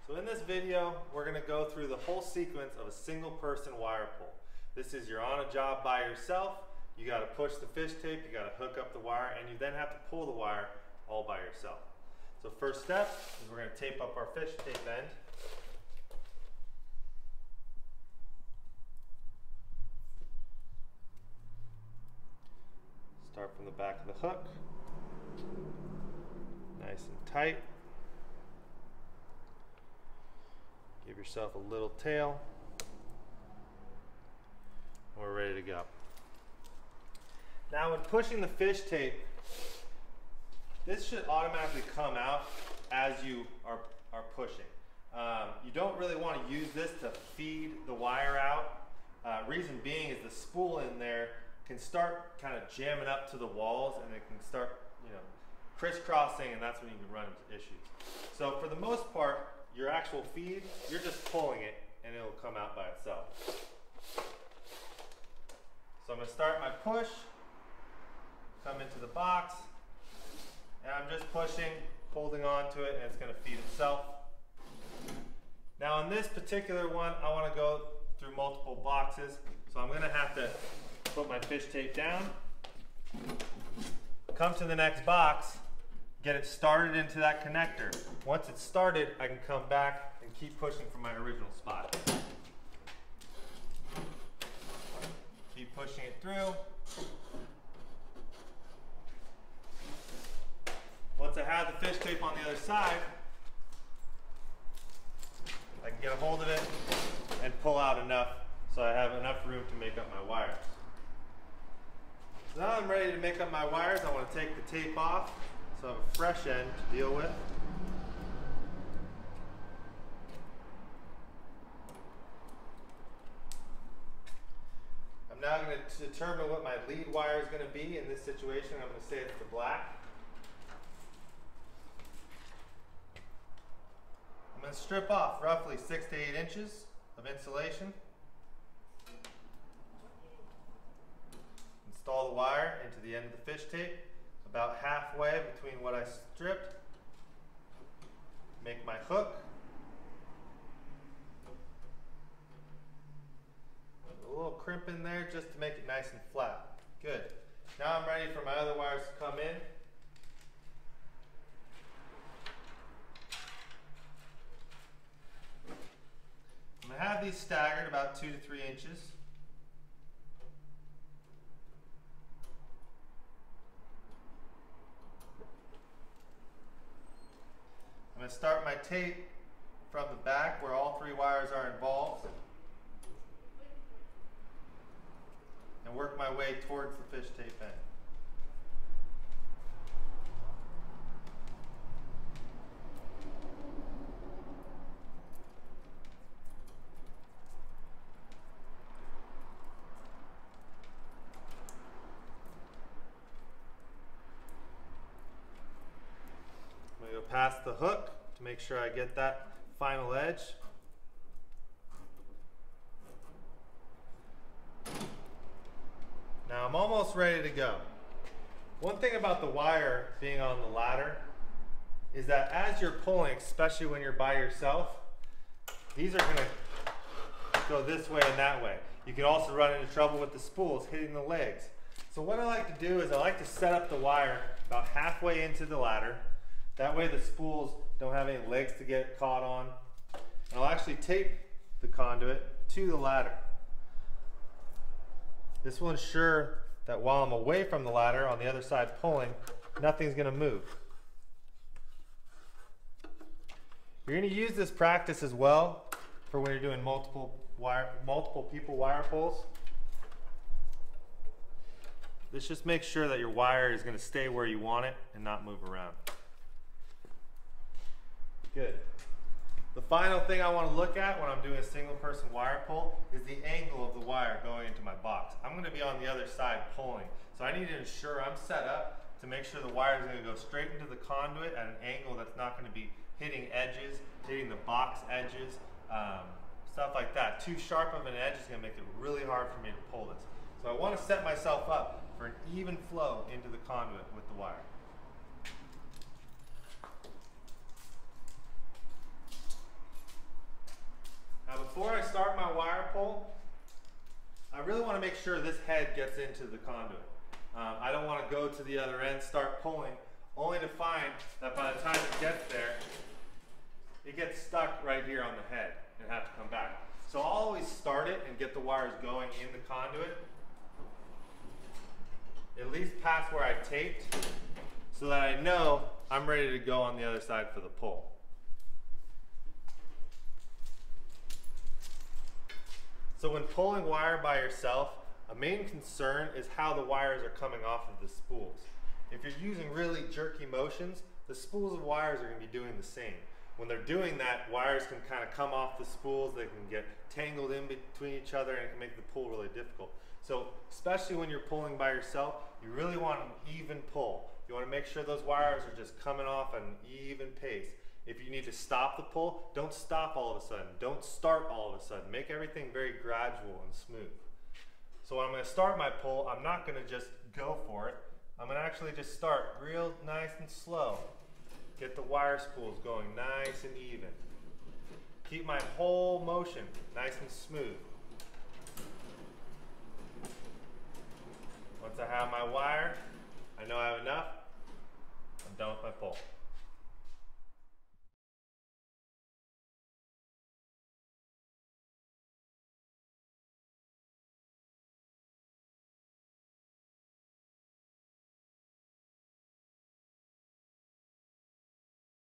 So in this video, we're going to go through the whole sequence of a single person wire pull. This is you're on a job by yourself, you got to push the fish tape, you got to hook up the wire, and you then have to pull the wire all by yourself. So first step is we're going to tape up our fish tape end. Start from the back of the hook, nice and tight. Give yourself a little tail. We're ready to go. Now when pushing the fish tape, this should automatically come out as you are pushing. You don't really want to use this to feed the wire out. Reason being is the spool in there can start kind of jamming up to the walls, and it can start, crisscrossing, and that's when you can run into issues. So for the most part, your actual feed, you're just pulling it and it'll come out by itself. So I'm going to start my push, come into the box, and I'm just pushing, holding on to it, and it's going to feed itself. Now on this particular one, I want to go through multiple boxes, so I'm going to have to put my fish tape down, come to the next box, get it started into that connector. Once it's started, I can come back and keep pushing from my original spot. Keep pushing it through. Once I have the fish tape on the other side, I can get a hold of it and pull out enough so I have enough room to make up my wires. So now I'm ready to make up my wires. I want to take the tape off so I have a fresh end to deal with. I'm now going to determine what my lead wire is going to be in this situation. I'm going to say it's the black. I'm going to strip off roughly 6 to 8 inches of insulation. Install the wire into the end of the fish tape, about halfway between what I stripped. Make my hook. A little crimp in there just to make it nice and flat. Good. Now I'm ready for my other wires to come in. I'm going to have these staggered about 2 to 3 inches. I'm going to start my tape from the back where all 3 wires are involved and work my way towards the fish tape end. Past the hook to make sure I get that final edge. Now I'm almost ready to go. One thing about the wire being on the ladder is that as you're pulling, especially when you're by yourself, these are going to go this way and that way. You can also run into trouble with the spools hitting the legs. So what I like to do is I like to set up the wire about halfway into the ladder. That way the spools don't have any legs to get caught on. And I'll actually tape the conduit to the ladder. This will ensure that while I'm away from the ladder on the other side pulling, nothing's going to move. You're going to use this practice as well for when you're doing multiple people wire pulls. This just makes sure that your wire is going to stay where you want it and not move around. Good. The final thing I want to look at when I'm doing a single person wire pull is the angle of the wire going into my box. I'm going to be on the other side pulling, so I need to ensure I'm set up to make sure the wire is going to go straight into the conduit at an angle that's not going to be hitting edges, hitting the box edges, stuff like that. Too sharp of an edge is going to make it really hard for me to pull this. So I want to set myself up for an even flow into the conduit with the wire. before I start my wire pull, I really want to make sure this head gets into the conduit. I don't want to go to the other end, start pulling, only to find that by the time it gets there, it gets stuck right here on the head and have to come back. So I'll always start it and get the wires going in the conduit, at least past where I taped, so that I know I'm ready to go on the other side for the pull. So when pulling wire by yourself, a main concern is how the wires are coming off of the spools. If you're using really jerky motions, the spools of wires are going to be doing the same. When they're doing that, wires can kind of come off the spools, they can get tangled in between each other, and it can make the pull really difficult. So especially when you're pulling by yourself, you really want an even pull. You want to make sure those wires are just coming off at an even pace. If you need to stop the pull, don't stop all of a sudden. Don't start all of a sudden. Make everything very gradual and smooth. So when I'm going to start my pull, I'm not going to just go for it. I'm going to actually just start real nice and slow. Get the wire spools going nice and even. Keep my whole motion nice and smooth. Once I have my wire, I know I have enough, I'm done with my pull.